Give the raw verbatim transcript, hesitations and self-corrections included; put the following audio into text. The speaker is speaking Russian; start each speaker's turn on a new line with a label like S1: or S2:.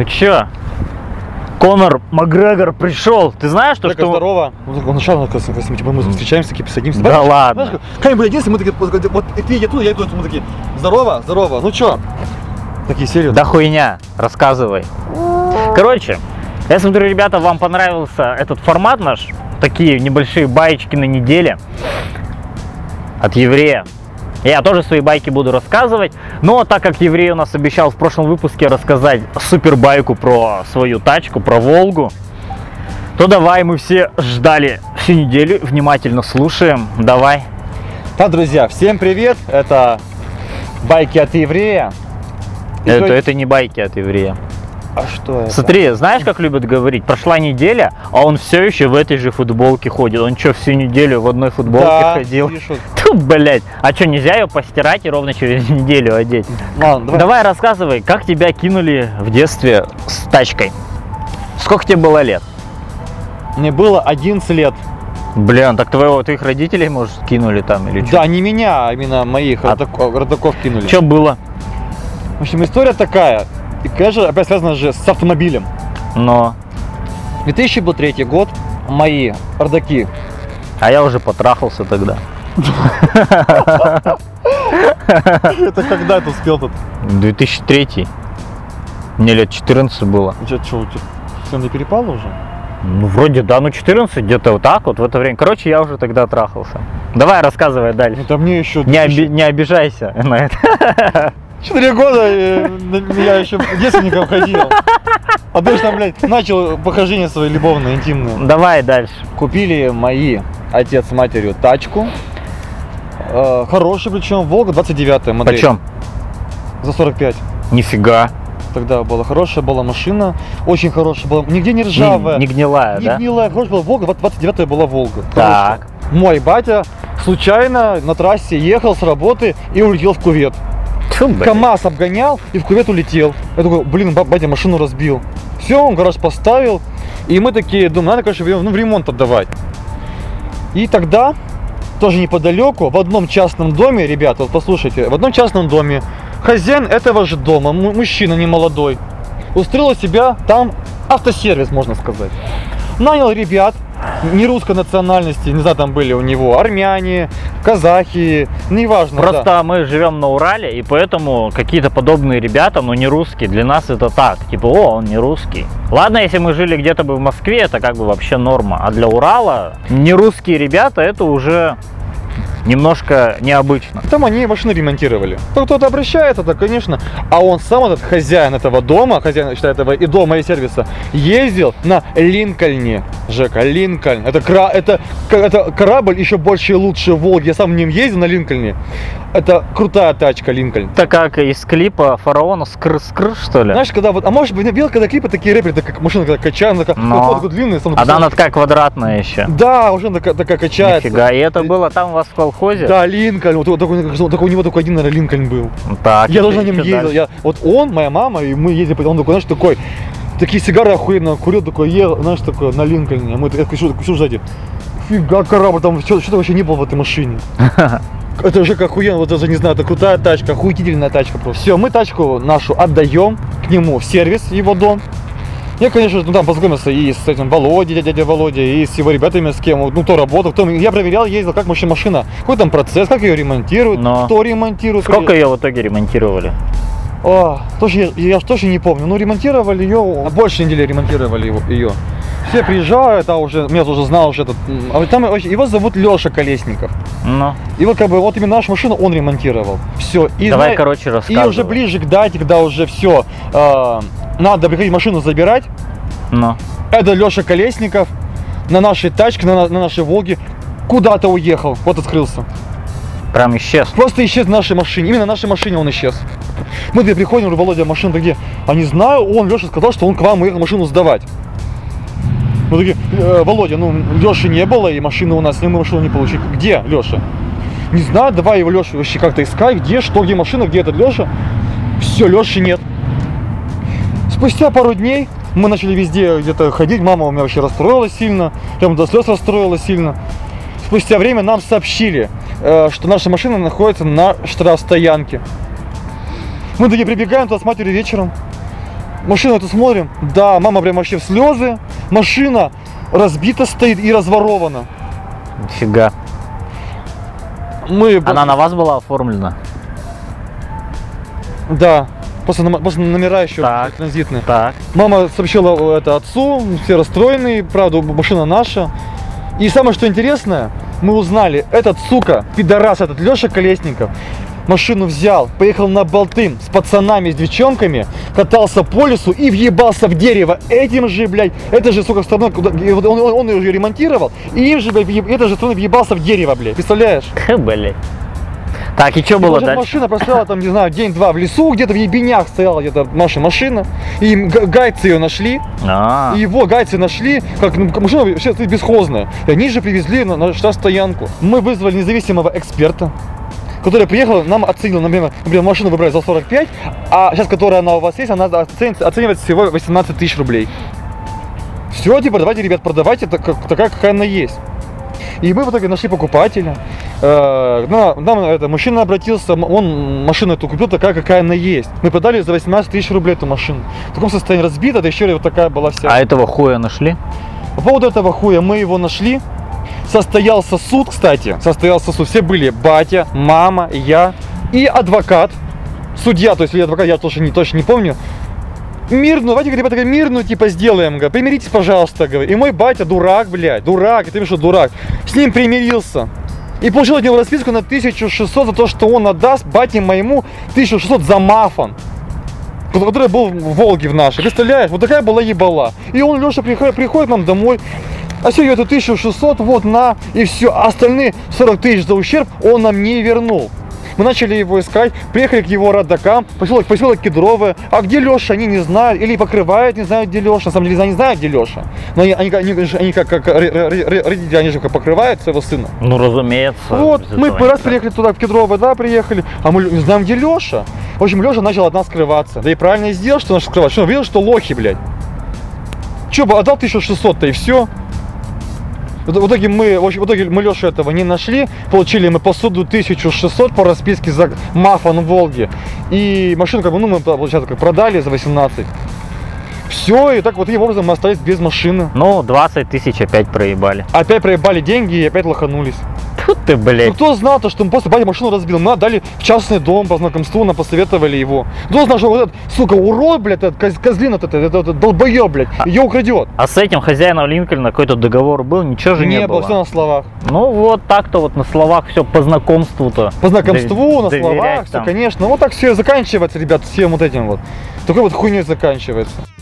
S1: Ну чё? Конор Макгрегор пришел. Ты знаешь, что...
S2: что... здорово. Он начал, типа, мы встречаемся, такие, садимся.
S1: Да ладно.
S2: Знаешь, как-нибудь единственное, мы такие, вот ты я туда, я туда, мы такие, здорово, здорово, ну чё? Такие серьезные.
S1: Да хуйня, рассказывай. Короче, я смотрю, ребята, вам понравился этот формат наш. Такие небольшие баечки на неделе от еврея. Я тоже свои байки буду рассказывать, но так как еврей у нас обещал в прошлом выпуске рассказать супер байку про свою тачку, про Волгу, то давай, мы все ждали всю неделю, внимательно слушаем, давай.
S2: Да, друзья, всем привет, это байки от еврея.
S1: Это, то... это не байки от еврея.
S2: А что это?
S1: Смотри, знаешь, как любят говорить, прошла неделя, а он все еще в этой же футболке ходит. Он что, всю неделю в одной футболке
S2: да,
S1: ходил?
S2: Пишут.
S1: Ту, блять. А что, нельзя ее постирать и ровно через неделю одеть?
S2: Ладно, давай.
S1: Давай рассказывай, как тебя кинули в детстве с тачкой? Сколько тебе было лет?
S2: Мне было одиннадцать лет.
S1: Блин, так твоего, твоих родителей, может, кинули там или что?
S2: Да, не меня, а именно моих а... родаков, родаков кинули.
S1: Что было?
S2: В общем, история такая. И, конечно, опять связано же с автомобилем.
S1: Но.
S2: две тысячи третий год, мои родаки.
S1: А я уже потрахался тогда.
S2: Это когда ты успел тут?
S1: две тысячи третий. Мне лет четырнадцать было.
S2: У тебя что, у тебя все не перепало уже?
S1: Ну, вроде да, ну четырнадцать, где-то вот так вот в это время. Короче, я уже тогда трахался. Давай, рассказывай дальше.
S2: Это мне еще...
S1: Не, оби не обижайся на это.
S2: Четыре года я еще девственником ходил. А ты же там, блядь, начал похождение свои любовные, интимные.
S1: Давай дальше.
S2: Купили мои отец с матерью тачку. Э, хороший, причем Волга двадцать девятая модель.
S1: Почем?
S2: За сорок пять.
S1: Нифига.
S2: Тогда была хорошая была машина. Очень хорошая была. Нигде не ржавая.
S1: Не, не гнилая,
S2: не
S1: да?
S2: Не гнилая. Хорошая была Волга. двадцать девятая была Волга.
S1: Так.
S2: Хорошая. Мой батя случайно на трассе ехал с работы и улетел в кювет. КамАЗ обгонял и в кювет улетел. Я такой, блин, батя машину разбил. Все, он гараж поставил. И мы такие думаем, надо, конечно, ну, в ремонт отдавать. И тогда, тоже неподалеку, в одном частном доме, ребята, вот послушайте, в одном частном доме хозяин этого же дома, мужчина немолодой, устроил себя там автосервис, можно сказать. Нанял ребят не русской национальности, не знаю, там были у него армяне, казахи, неважно.
S1: Просто
S2: да.
S1: Мы живем на Урале, и поэтому какие-то подобные ребята, но не русские, для нас это так, типа, о, он не русский. Ладно, если мы жили где-то бы в Москве, это как бы вообще норма, а для Урала не русские ребята, это уже немножко необычно.
S2: Там они машины ремонтировали. Кто-то обращается, то, конечно. А он сам, этот хозяин этого дома, хозяин, считай, этого и дома, и сервиса, ездил на Линкольне. Жека, Линкольн. Это, кра... это... это корабль еще больше и лучше Волги. Я сам в нем ездил на Линкольне. Это крутая тачка Линкольн.
S1: Это как из клипа Фараона скр-скр, что ли?
S2: Знаешь, когда вот, а может быть, видел, когда клипы такие рэперы, так как машина когда качает, такая,
S1: Но...
S2: вот, вот, длинная. Сам,
S1: она такая квадратная еще.
S2: Да, уже такая, такая качается.
S1: Нифига, и это было там у вас в колхозе?
S2: Да, Линкольн, вот, вот, такой, такой, у него только один, наверное, Линкольн был.
S1: Так,
S2: я тоже на нем ездил. Я, вот он, моя мама, и мы ездили, он такой, знаешь, такой, такие сигары охуенно курил, такой, ел, знаешь, такой, на Линкольне. Мы такой, что сзади? Фига корабль, там что-то вообще не было в этой машине. Это же как охуенно, вот даже не знаю, это крутая тачка, охуительная тачка просто. Все, мы тачку нашу отдаем к нему в сервис, его дом. Я, конечно, ну, там познакомился и с этим Володей, дядя, дядя Володя, и с его ребятами, с кем, ну, кто работал, кто... Я проверял, ездил, как вообще машина, какой там процесс, как ее ремонтируют, но... кто ремонтирует.
S1: Сколько ее в итоге ремонтировали?
S2: О, тоже, я, я тоже не помню, ну, ремонтировали ее, больше недели ремонтировали его, ее. Все приезжают, а уже, меня тоже знал уже этот, а там его зовут Леша Колесников.
S1: Ну.
S2: И вот как бы вот именно нашу машину он ремонтировал. Все. И,
S1: давай,
S2: зна...
S1: короче, рассказывай.
S2: И уже ближе к дате, когда уже все, э, надо приходить машину забирать.
S1: Ну.
S2: Это Леша Колесников на нашей тачке, на, на нашей Волге куда-то уехал, вот и скрылся.
S1: Прям исчез? Просто
S2: исчез в нашей машине, именно в нашей машине он исчез. Мы где приходим, говорю, Володя, машина-то где? А не знаю, он, Леша, сказал, что он к вам уехал машину сдавать. Мы такие, э, Володя, ну Леши не было, и машины у нас, мы машину не получили. Где Леша? Не знаю, давай его Лешу вообще как-то искать, где, что, где машина, где этот Леша. Все, Леши нет. Спустя пару дней мы начали везде где-то ходить, мама у меня вообще расстроилась сильно, прям до слез расстроилась сильно. Спустя время нам сообщили, э, что наша машина находится на штрафстоянке. Мы такие прибегаем туда с матерью вечером. машину эту смотрим, да, мама прям вообще в слезы, машина разбита стоит и разворована.
S1: Нифига.
S2: Мы...
S1: Она на вас была оформлена?
S2: Да, после, после номера еще
S1: так,
S2: транзитные.
S1: Так.
S2: Мама сообщила это отцу, все расстроенные, правда, машина наша. И самое что интересное, мы узнали, этот сука, пидорас, этот Леша Колесников, машину взял, поехал на Болты с пацанами, с девчонками, катался по лесу и въебался в дерево. Этим же, блядь, это же, сука, стороной, он, он, он ее ремонтировал, и им же, блядь, это же стороной въебался в дерево, блядь, представляешь?
S1: Блядь. Так, и что было
S2: дальше? Машина простояла там, не знаю, день-два в лесу, где-то в ебенях стояла где-то наша машина, и гайцы ее нашли,
S1: А-а-а.
S2: и его гайцы нашли, как ну, машина вообще стоит бесхозная, и они же привезли на, на штаб-стоянку. Мы вызвали независимого эксперта, который приехал, нам оценил, например, например, машину выбрали за сорок пять, а сейчас, которая она у вас есть, она оценивается, оценивается всего восемнадцать тысяч рублей. Все, типа, давайте, ребят, продавайте так, такая, какая она есть. И мы в итоге нашли покупателя. Э, нам, нам это, мужчина обратился, он машину эту купил такая, какая она есть. Мы продали за восемнадцать тысяч рублей эту машину. В таком состоянии разбита, да еще вот такая была вся.
S1: А этого хуя нашли?
S2: По поводу этого хуя мы его нашли. Состоялся суд, кстати, состоялся суд. Все были: батя, мама, я и адвокат. Судья, то есть или адвокат, я тоже не, точно не помню. Мирную, давайте, ребята, мирную типа сделаем, говорит, примиритесь, пожалуйста, говорит. И мой батя дурак, блядь, дурак, и ты что, дурак, с ним примирился. И получил от него расписку на тысячу шестьсот за то, что он отдаст бате моему тысячу шестьсот за мафон, который был в Волге в нашей. Представляешь, вот такая была ебала. И он, Леша, приходит, приходит нам домой, а все, эту тысячу шестьсот, вот на, и все, остальные сорок тысяч за ущерб он нам не вернул. Мы начали его искать, приехали к его родакам, поселок, поселок Кедровое. А где Леша, они не знают. Или покрывают, не знают, где Леша. На самом деле, они знают, где Леша. Но они, они, они, они как, как родители, они же как покрывают своего сына.
S1: Ну, разумеется.
S2: Вот, мы раз приехали туда, в Кедровое, да, приехали, а мы не знаем, где Леша. В общем, Леша начал от нас скрываться. Да и правильно и сделал, что наш скрывать. Что он видел, что лохи, блядь. Че, отдал тысячу шестьсот-то и все. В итоге мы, в итоге мы Лешу этого не нашли, получили мы по суду тысячу шестьсот по расписке за мафон в Волге. И машину, как бы, ну, мы, получается, как продали за восемнадцать. Все, и так вот таким образом мы остались без машины.
S1: Ну, двадцать тысяч опять проебали.
S2: Опять проебали деньги и опять лоханулись.
S1: Тут ты, блядь.
S2: Ну, кто знал-то, что мы после батя машину разбил? Мы отдали в частный дом по знакомству, нам посоветовали его. Кто знал, что вот этот, сука, урод, блядь, этот коз, козлин, этот, этот, этот долбоеб, блядь, а, ее украдет.
S1: А с этим хозяином Линкольна какой-то договор был? Ничего же не, не было.
S2: Не было, все на словах.
S1: Ну, вот так-то вот на словах все по знакомству-то.
S2: По знакомству, на словах, все, конечно. Вот так все заканчивается, ребят, всем вот этим вот. Такой вот хуйней заканчивается.